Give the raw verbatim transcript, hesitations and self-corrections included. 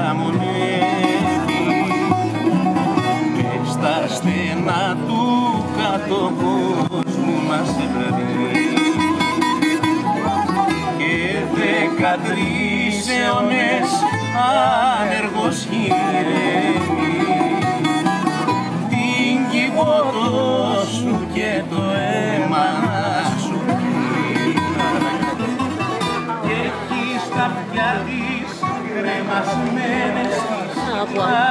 παραμονεύει μες στα στενά του κάτω κόσμου μας ευρεύει και δεκατρείς αιώνες άνεργος γυρεύει την κυβωτό σου και το αίμα σου και έχει στα αυτιά της κρεμασμένες τις